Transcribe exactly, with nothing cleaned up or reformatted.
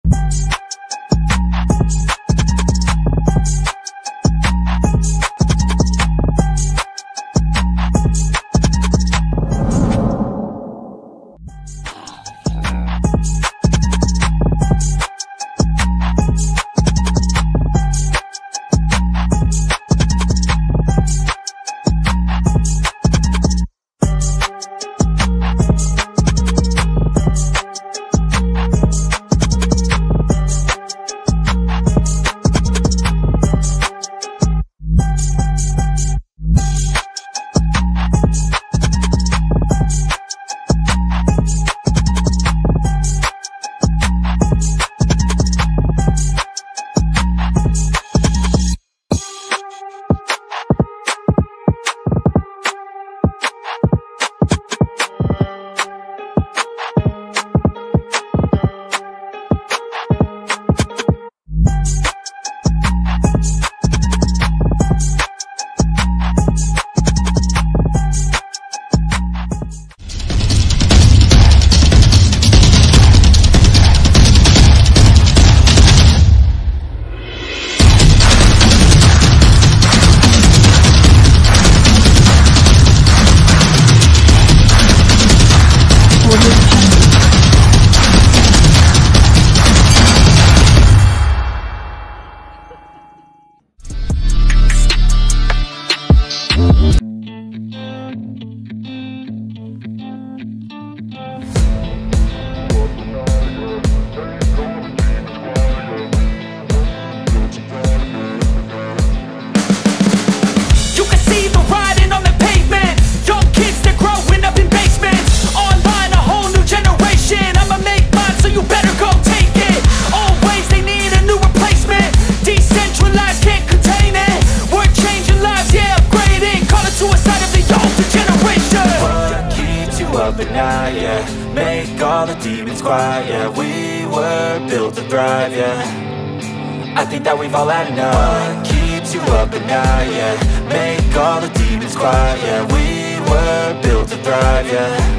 all the demons quiet. Yeah, we were built to thrive, yeah. I think that we've all had enough. What keeps you up at night, yeah. Make all the demons quiet, yeah. We were built to thrive, yeah.